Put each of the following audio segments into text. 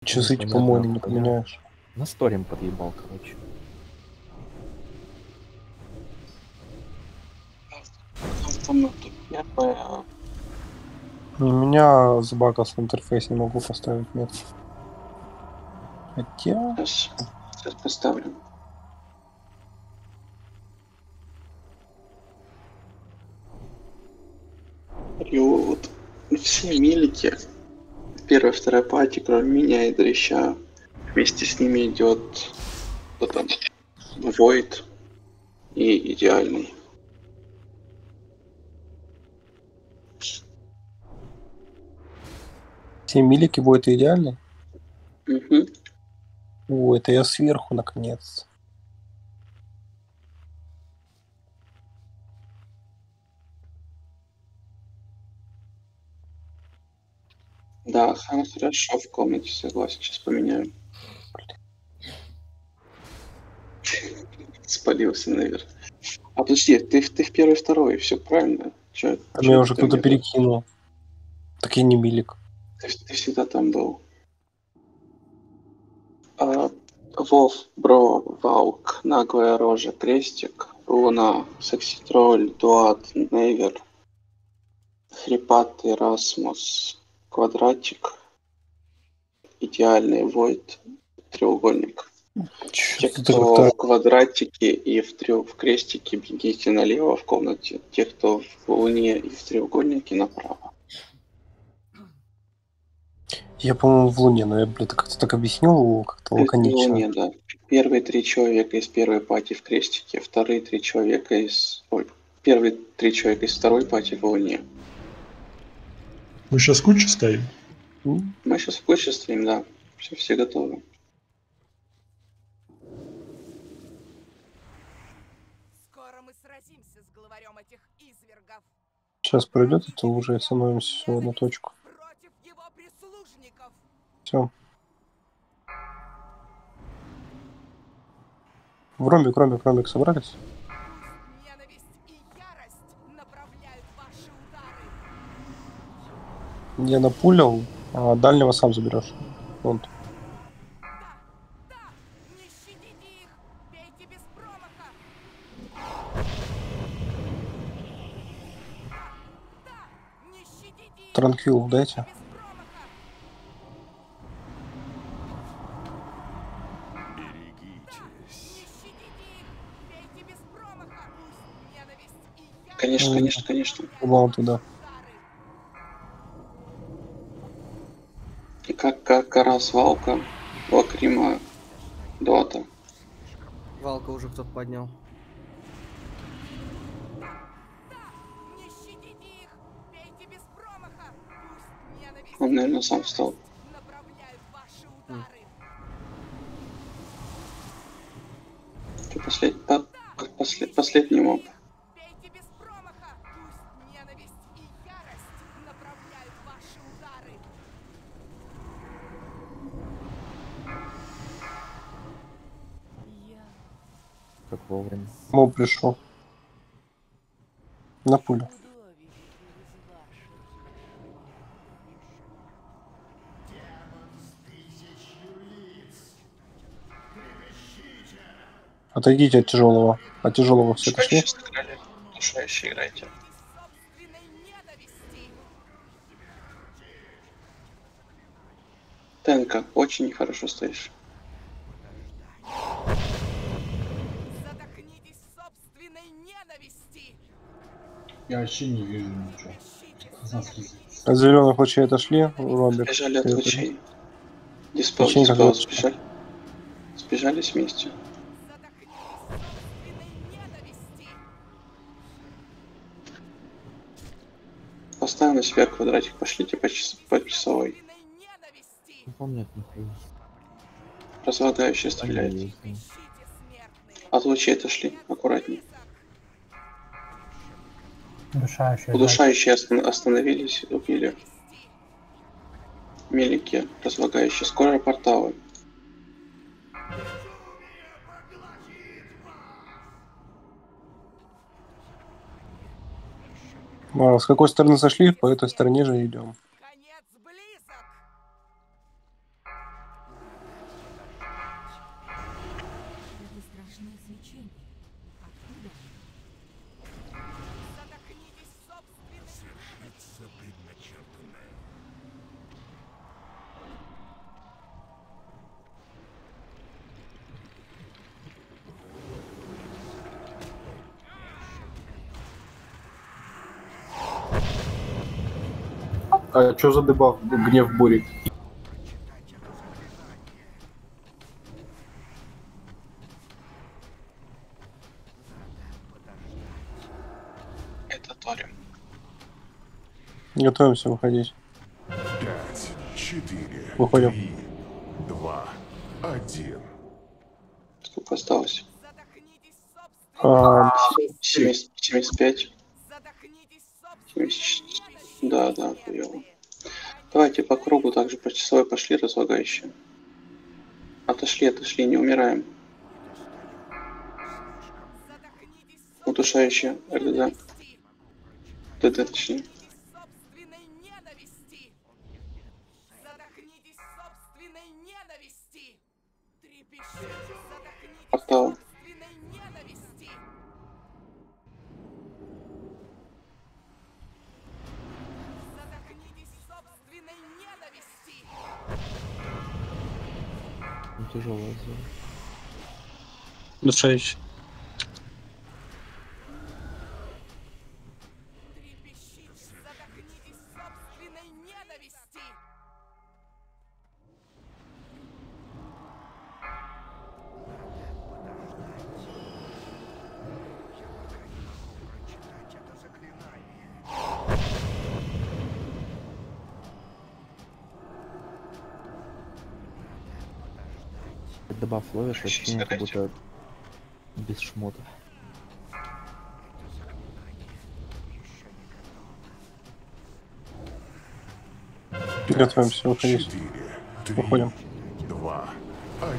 Часы типа Непонятно, мой не хуя. поменяешь. На сторим подъебал, короче. Автоматы первая. У меня забагался интерфейс, не могу поставить метки. Хотя... Сейчас поставлю. И вот все милики, первая, вторая пати, кроме меня и Дрища, вместе с ними идет кто там, Void и Идеальный. Все милики будет идеальный? Угу. О, это я сверху наконец. Да, Хан хорошо в комнате, согласен, сейчас поменяю. Спалился, наверное. А подожди, ты в первый, второй, все правильно. Чё Меня уже это кто-то где-то? перекинул. Так я не милик. Ты всегда там был. Вов, Бро, Ваук, Наглая Рожа, Крестик, Луна, Секситроль, Дуат, Нейвер, Хрипатый, Расмус, Квадратик, Идеальный, Войд, Треугольник. Те, Что-то кто как-то... в квадратике и в крестике, бегите налево в комнате. Те, кто в Луне и в треугольнике, направо. Я, по-моему, в Луне, но я, блядь, как-то так объяснил, как-то В лаконично. Луне, да. Первые 3 человека из первой пати в крестике, вторые 3 человека из... Первые 3 человека из второй пати в Луне. Мы сейчас куча стоим? Мы сейчас в куче стоим, да. Все готовы. Скоро мы сразимся с главарем этих извергов. Сейчас пройдет, это уже становимся все в одну точку. Против его прислужников. Все. В ромбик собрались? Ненависть и ярость направляют ваши удары. Я напулил, а дальнего сам заберешь. Вон. Да, не щадите их, бейте без промаха. Да, не щадите их. Транквил дайте. Без промаха. Не щадите их, бейте без промаха. Ненависть и ярость. Конечно. Вон туда. Удары. И как Карас, Валка, Лакрима, Дота. Валка уже кто-то поднял. Не щадите их, бейте без промаха. Пусть ненависть Он, наверное, сам встал. направляют ваши удары. Ты последний моб. Бейте без промаха. Пусть ненависть и ярость направляют ваши удары. Как вовремя. Моб пришел. На пулю. Отойдите от тяжелого. От тяжелого все отошли. Душающие играйте. Собственной ненависти. Тенка, очень хорошо стоишь. Задохнитесь в собственной ненависти. Я вообще не вижу ничего. От зеленых лучей отошли. Ромбик. Сбежали от лучей. Лучей Диспел, как лучше. сбежали. Сбежались вместе. Задохнитесь в собственной ненависти. Поставим на себя квадратик. Пошлите по часовой. Собственной ненависти. Не помню, от нихуя. Разлагающий стреляет. Ищите смертные. От лучей отошли. Аккуратней. Удушающая. Удушающие остановились, убили. Мелики, разлагающие. Скоро порталы. С какой стороны зашли, по этой стороне же идем. Конец близок. Задохнитесь собственной... А чё за дебаф гнев бури? Это Торим. Готовимся выходить. 5, 4, Выходим. 3, 2, 1. Сколько осталось? Задохнитесь собственной... 75. Задохнитесь 70. собственной... Да, да, хуёво. Давайте по кругу также по часовой пошли, разлагающие. Отошли, не умираем. Задохнитесь Удушающие, РДД. ДД, точнее. собственной ненависти! Задохнитесь собственной ненависти! Трепещите! Задохнитесь Портал. собственной ненависти! Задохнитесь собственной ненависти! Ну, тяжелая зона. Душающий. Трепещите! Задохнитесь собственной ненависти! Дебаф ловишь, ощущение, как будто без шмота. Готовимся выходить. 4, 3, Выходим. 2, 1.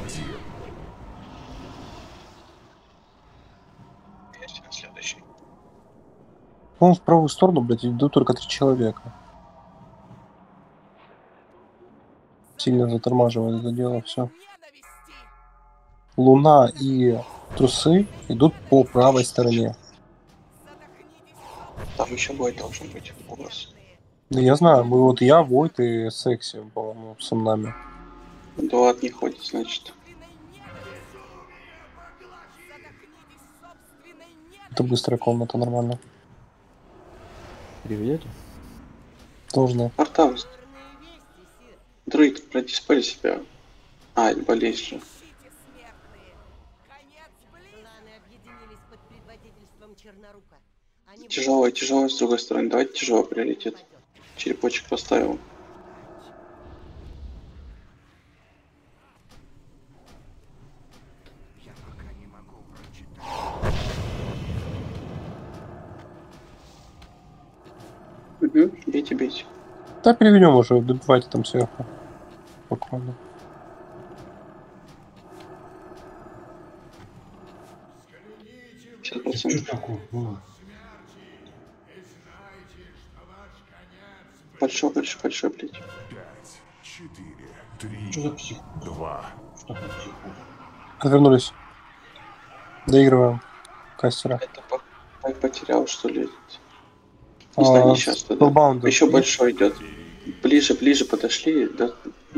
Следующий. По-моему, в правую сторону, блядь, идут только 3 человека. Сильно затормаживает это дело, все. Ненависти! Луна и трусы идут по правой стороне. Задохнитесь Там еще бой должен быть у вас. Да я знаю, мы вот я, Войт и Секси, по-моему, со нами. Дуат не ходит, значит. собственной ненависти! Задохнитесь собственной ненависти! Это быстрая комната, нормально. Переведете? Должны. Портал. Друид, продиспель себя. А, болезнь же. Ищите, смертные! Конец близок! Кланы объединились под предводительством Чернорука. Они Тяжелая с другой стороны. Давайте тяжело прилетит. Черепочек поставил. Угу, бейте. Да, переведем уже, добивайте там сверху. Буквально. Сейчас Что процентов. такое было? Большой, блядь. 5, 4, 3, Что за псих? 2. Что такое псих? Отвернулись. Доигрываем. Кастера. Это потерял, что ли? Не знаю, не сейчас тогда. Spellbound. Еще большой идет. Ближе подошли. Да.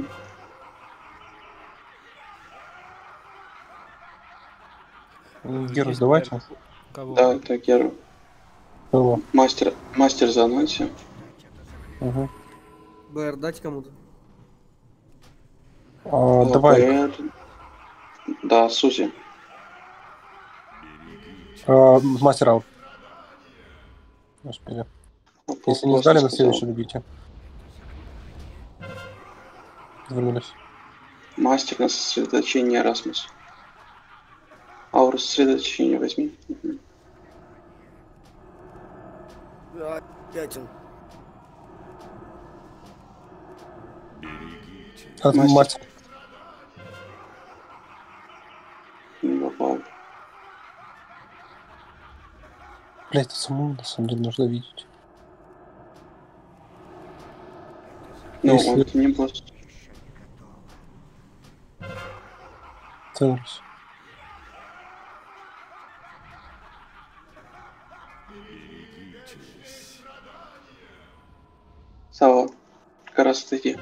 Герус, давайте. Кого? Да, это Геру. Было. Мастер за анонсе. Угу. БР дать кому-то? Давай. ЛПР. Да, Сузи. Мастер аут. Не успели. Если не сдали, на следующий любите. Вернулись. Мастер на сосредоточение Erasmus. Ауру сосредоточения возьми. Угу. Опять он. Мастер. Не попал. Блять, это самому на самом деле нужно видеть. Ну, Если- это не босс. Целуюсь. Раз отойди.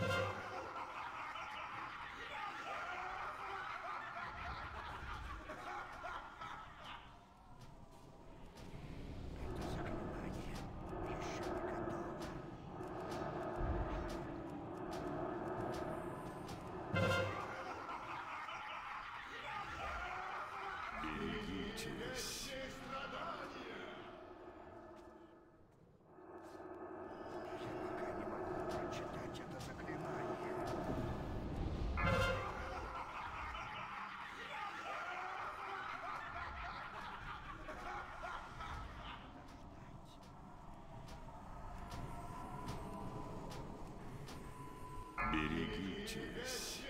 Берегитесь.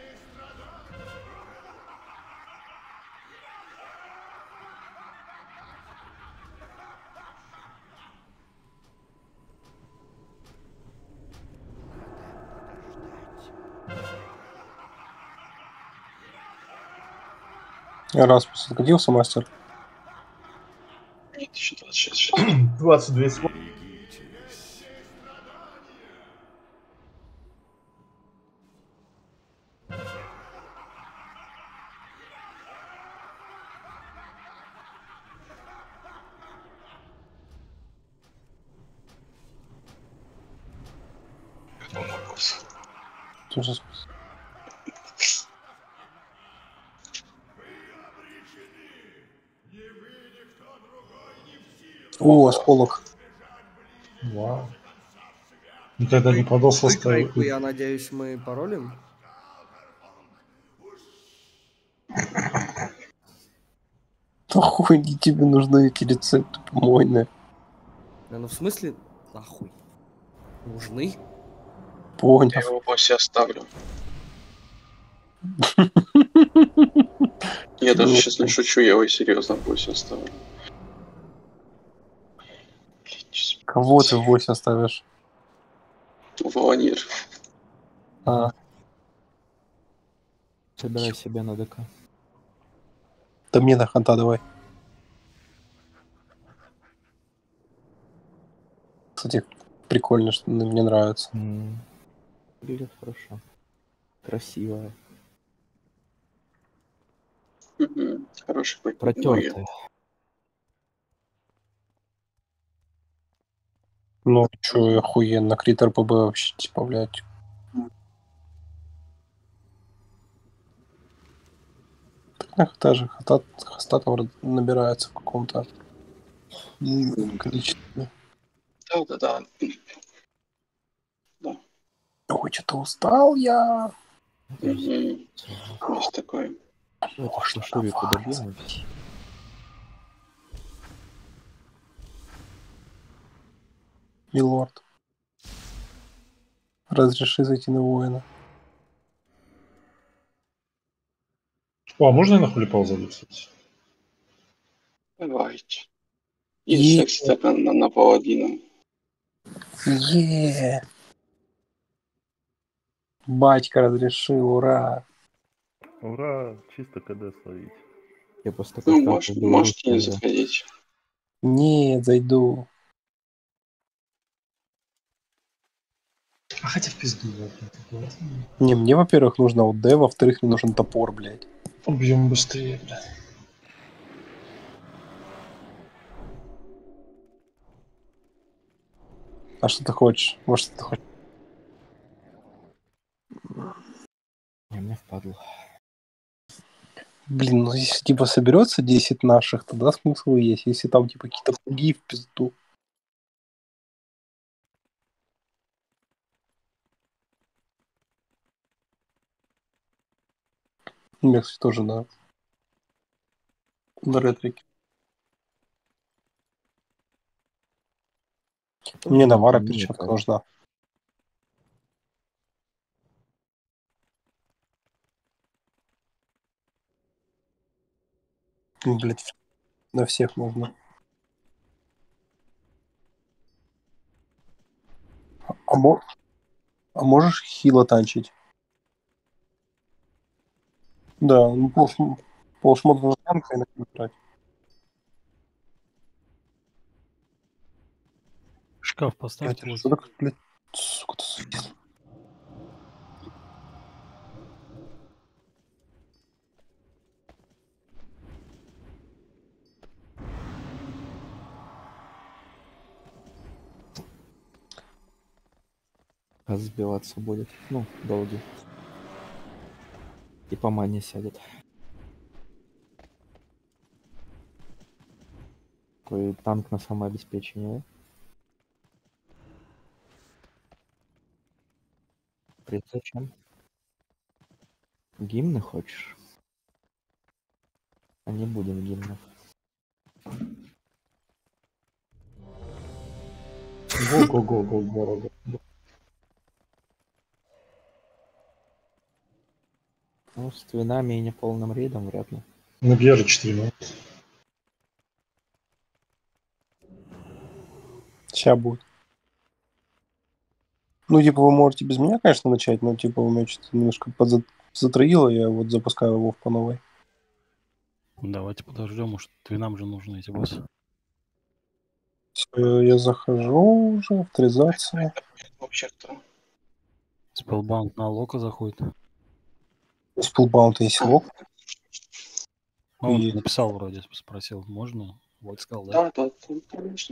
Распус откатился, мастер. Нет, еще 26 сейчас. 22 секунды. Берегитесь. Кто мой босс? Ужас. О, осколок. Вау. Никогда не подал состав. Тройку, я надеюсь, мы паролим? Нахуй тебе нужны эти рецепты помойные? Ну в смысле, нахуй? Нужны? Я Понял. его боссе оставлю. Я даже сейчас не шучу, я его серьезно боссе оставлю. Кого ты в 8 оставишь? Волонир. А, Собирай себе на ДК. да мне на ханта давай. Кстати, прикольно, что мне нравится. Выглядит хорошо. Красивая. Хороший пакет. Протертая. Ну, чё, охуенно. Критер ПБ вообще, типа, блядь. Та же хоста там набирается в каком-то количестве. Да. Ой, что-то устал я. Есть такое. Давайте Шурику добьем. Милорд. Разреши зайти на воина. О, а можно я на хулипал зайду, кстати? Давайте. Есть экстра на паладина. Е. Батька разрешил, ура. Ура, чисто КД словить. Я просто Ну, поставлю можете не белорусскую, да. заходить. Нет, зайду. А хотя в пизду, вот. Не, мне, во-первых, нужно ОД, во-вторых, мне нужен топор, блядь. Убьем быстрее, блядь. А что ты хочешь? Вот что ты хочешь? Не, мне впадло. Блин, ну если типа соберется 10 наших, тогда смысл есть. Если там типа какие-то пуги в пизду. Мне, кстати, тоже надо. На ретрики. Мне Навара перчатка нужна. Блять, на всех нужно. А можешь хило танчить? Да, ну полшмота на танка и набирать. Шкаф поставьте. Что такое, блядь, сука, ты сукин. Сбиваться будет. Ну, долгий. И по мане сядет. Такой танк на самообеспечение. При зачем? Гимны хочешь? А не будем гимнов. Го-го-го-го-го. Ну, с твинами и неполным рейдом вряд ли. На Гера 4 минуты. Сейчас будет. Ну, типа, вы можете без меня, конечно, начать, но, типа, у меня что-то немножко затроило, я вот запускаю его по новой. Давайте подождем, может, твинам же нужны эти боссы. Всё, я захожу уже, авторизация. Вообще-то. Spellbound на Лока заходит. Спилбаунт есть лог. Ну, он И- написал вроде, спросил, можно? Вот сказал, Да, да? да, конечно.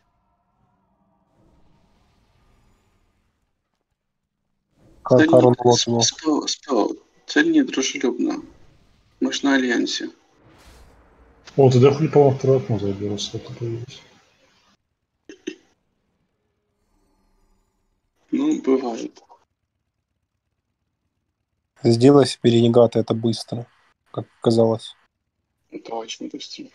Карон лог его. Спел. Цель недружелюбна. Мы ж на Альянсе. О, тогда хули, по-моему, второй окно заберу, сколько появилось. Ну, бывает. Сделай себе ренегата, это быстро, как казалось. Это очень быстро.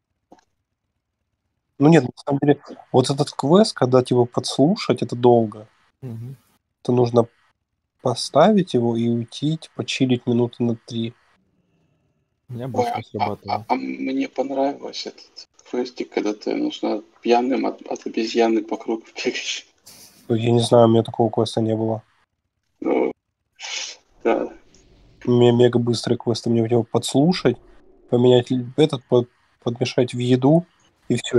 Ну нет, на самом деле, вот этот квест, когда типа подслушать, это долго. Мгм. Это нужно поставить его и уйти, типа, чилить минуты на 3. У меня Ой, быстро срабатывало. а мне понравилось этот квестик, когда ты нужно пьяным от обезьяны по кругу бегать. Я не знаю, у меня такого квеста не было. Ну, да. У меня мега быстрый квест, мне его подслушать, поменять этот, подмешать в еду, и все.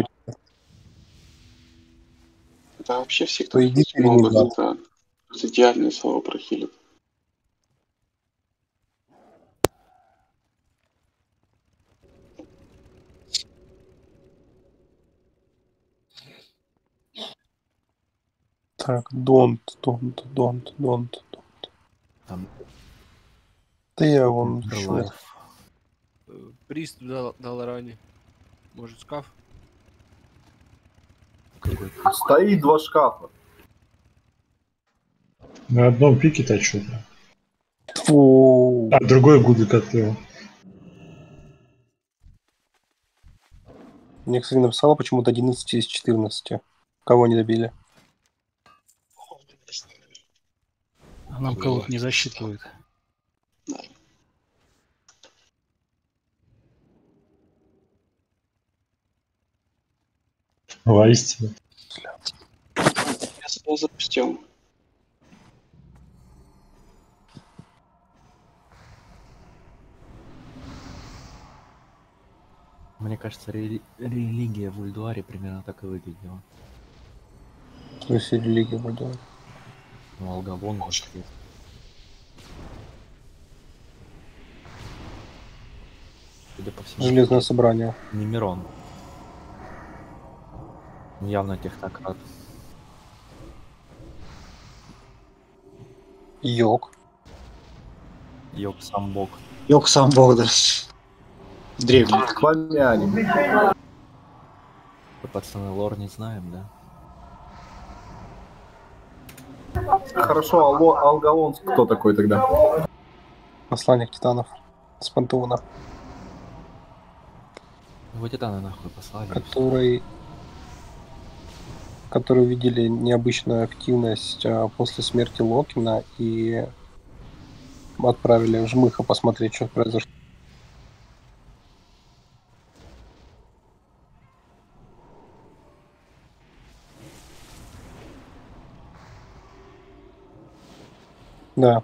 Да вообще все, кто То иди могут, ренегат. это идеальное слово прохилит. Так, don't. Там Да я вон Life. Прист дал ранее. Может, скаф? Какой-то. Стоит 2 шкафа. На одном пике-то что-то. Фу. А другой гудлик открыл. Мне, кстати, написала почему-то 11 из 14. Кого не добили? А нам кого-то не засчитывает. Воистину. Я запустил. Мне кажется, религия в Ульдуаре примерно так и выглядела. То есть религия вроде. Ну, Алгавон вообще. Судя по всему, Железное собрание. не Мирон. Явно технократ. Йог. Йог сам бог. Йог сам бог, да. Древний. Хвамяне. Мы, пацаны, лор не знаем, да? Хорошо, Алгалон кто такой тогда? Посланник титанов. С пантеона. Его титаны нахуй послали. Который увидели необычную активность после смерти Локина и отправили жмыха посмотреть, что произошло. Да.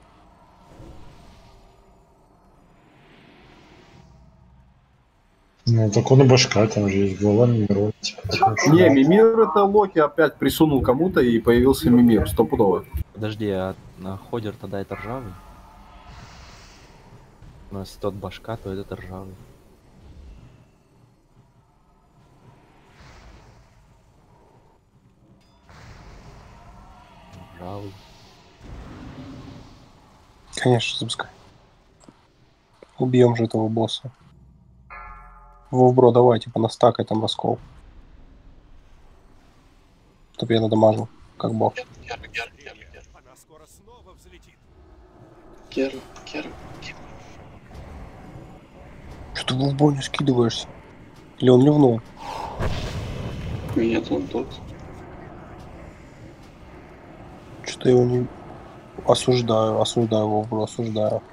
Ну, так он и башка, там же есть голова Мимир. Типа, Не, Мимир это Локи опять присунул кому-то и появился Мимир, стопудово. Подожди, а на Ходер тогда это ржавый? У нас тот башка, то этот ржавый. Ржавый. Конечно, запускай. Убьем же этого босса. Вовбро, давай, типа, настакай там раскол. Чтоб я надамажил, как бог. Она скоро снова взлетит. Гер. Что ты Вовбро не скидываешься? Или он ливнул? Нет, он тут. Что-то его не... Осуждаю Вовбро, осуждаю.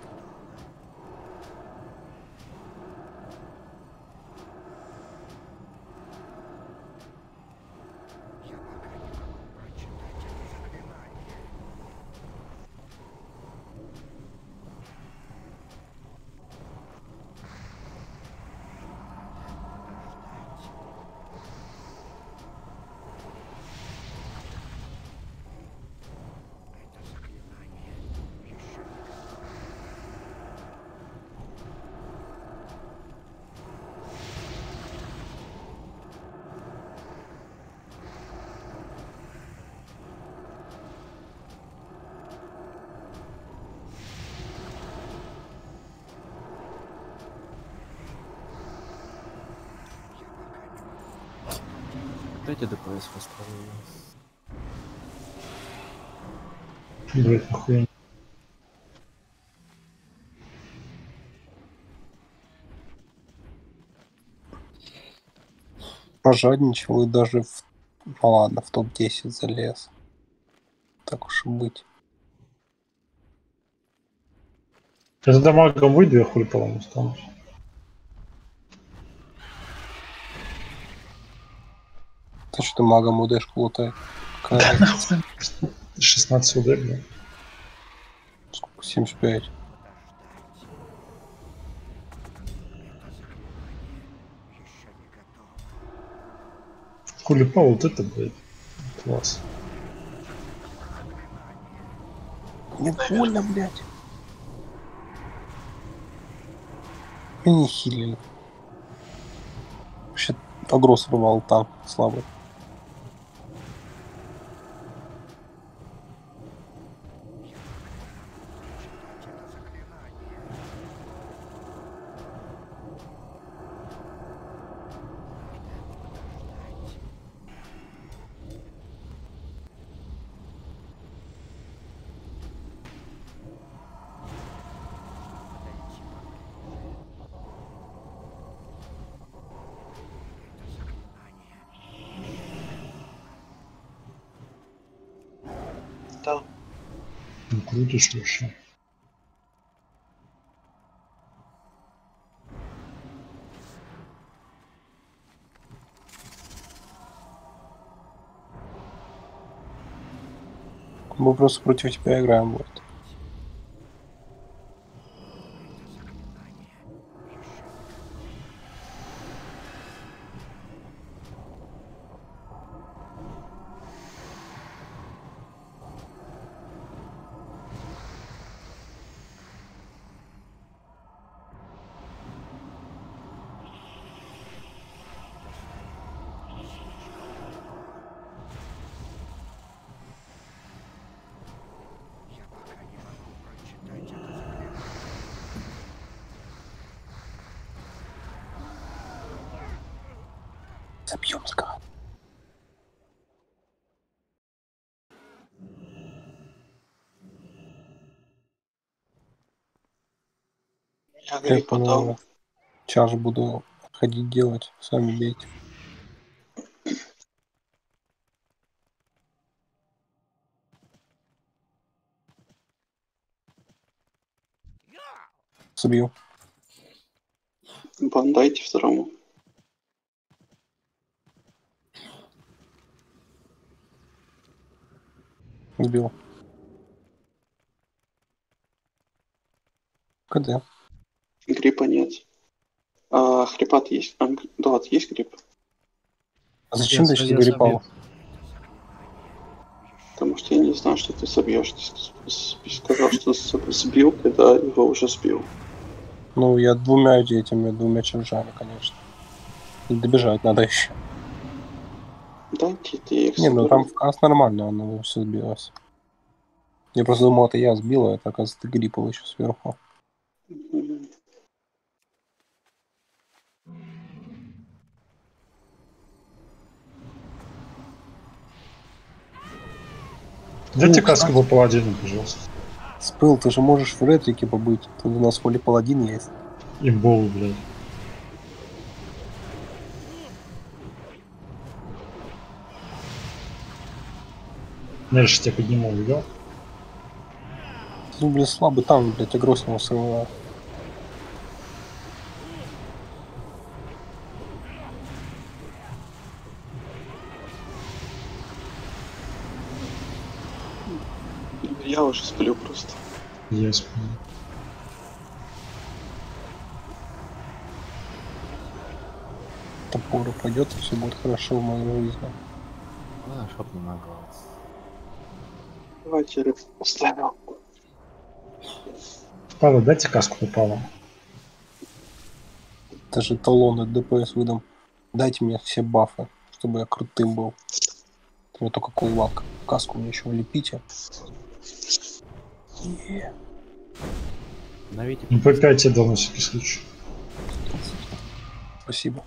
Дайте ДПС восстановлю. Блять, нахуя. Пожадничал и даже в... Ну ладно, в топ-10 залез. Так уж и быть. Сейчас дамагом выйду, я хуй по-моему останусь. Ты что, магом удешку лутает? 16 удар, блин. Сколько? 75. Хулипа вот это, блядь. Класс. Мне больно, блядь. Меня не хилили. Вообще агро срывал там, слабый. Да. Ну, крутишь вообще. Мы просто против тебя играем, вот. Забьем скат. Я гриб подал. Чаш буду ходить делать, сами бейте. Собью. Бан дайте второму. Сбил. КД. Гриппа нет. А хрипат есть? Да, есть грипп? А зачем ты сейчас гриппал? Потому что я не знал, что ты собьешь. Ты сказал, что сбил, когда его уже сбил. Ну, я двумя чаржами, конечно. И добежать надо еще. Дайте ты их Не, ну соберу. там вказ нормально, оно все сбилось. Я просто думал, это я сбил, а это, оказывается, ты гриппал еще сверху. Дайте каску по паладину, пожалуйста. Спыл, ты же можешь в ретрике побыть. Тут у нас поле паладин есть. Имбол, блядь. Я же тебя поднимал, видел? Ну, блин, слабый там, блядь, агроссивно срываю. Я уже сплю просто. Я сплю. Топор упадет, и все будет хорошо в моей жизни. А, чтоб не могла. Давайте рыб поставил. Павел, дайте каску по Павлу. Это же талоны ДПС выдам. Дайте мне все бафы, чтобы я крутым был. У меня только кулак. Каску мне еще влепите. Навите. Ну, по 5 я дал на всякий случай. Спасибо.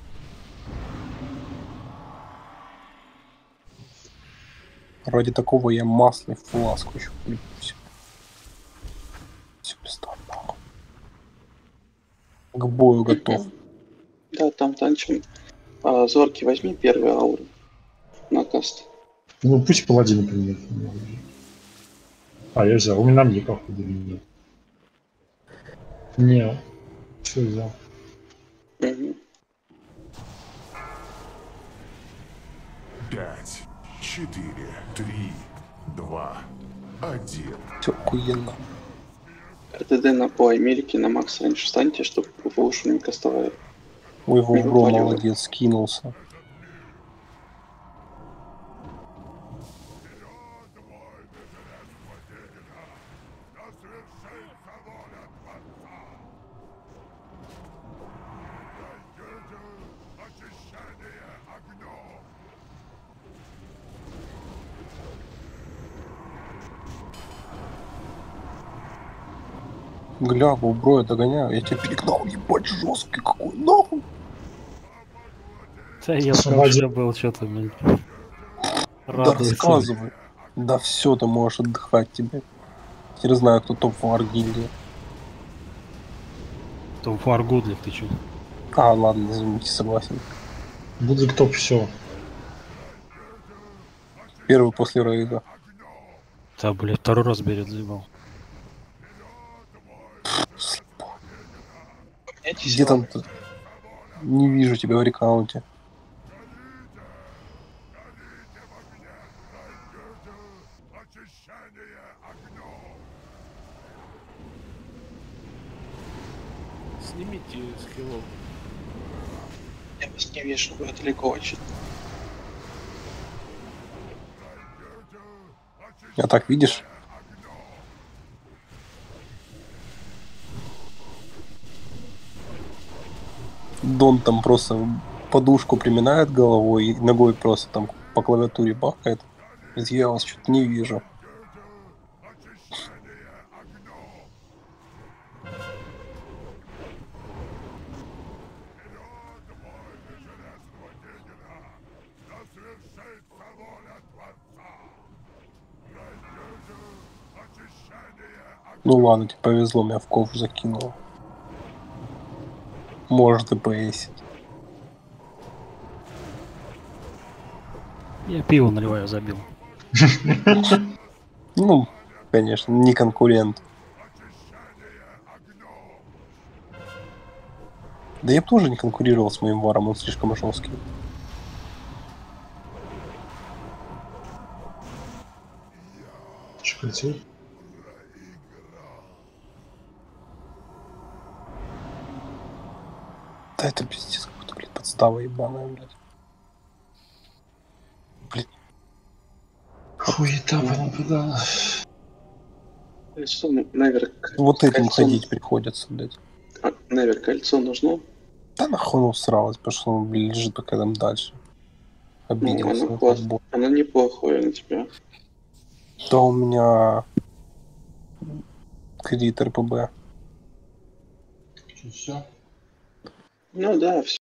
Ради такого я масло и фласку еще влеплюсь. Все пизда, нахуй. К бою готов. Да, там танчим. Зорки, возьми первую ауру на каст. Ну, пусть паладин примет. А, я взял. У меня мне походу не. Не. Что взял? Угу. 5, 4, 3, 2, 1. Все охуенно. РТД на по Америке на макс раньше встаньте, чтобы вы уж не кастовали. Ой, Не Вовбро выпаливай. молодец, скинулся. Гля, Вовбро, я догоняю. Я тебя перегнал, ебать, жесткий какой, нахуй. Да я Освободи. был что-то, блин. Да Радуется. рассказывай. Да все, ты можешь отдыхать тебе. Я не знаю, кто топ в гильдии. Том Фаргудлик, ты чё? А, ладно, извините, согласен. Будет топ все. Первый после рейда. Да, блядь, второй раз берет, заебал. Где там ты? Не вижу тебя в рекаунте. Снимите скиллов. Я вас не вижу, вы далеко очень. А так видишь? Дон там просто подушку приминает головой и ногой просто там по клавиатуре бахает. Говорит, я вас что-то не вижу. Ну ладно, тебе повезло, меня в ковш закинуло. Может ДПСить. Я пиво наливаю, забил. Ну, конечно, не конкурент. Да я бы тоже не конкурировал с моим варом, он слишком жесткий. Шкальцев. Да это пиздец какой-то, блядь, подстава ебаная, блядь. Блядь. Хуета понападала. Кольцо, наверх. Вот этим кольцо- ходить приходится, блядь. Наверх кольцо нужно? Да нахуй он усралось, потому что он, блин, лежит пока там дальше. Обиделся. оно классно. Оно неплохое на тебя. Да у меня кредит РПБ. Все. Ну да, все.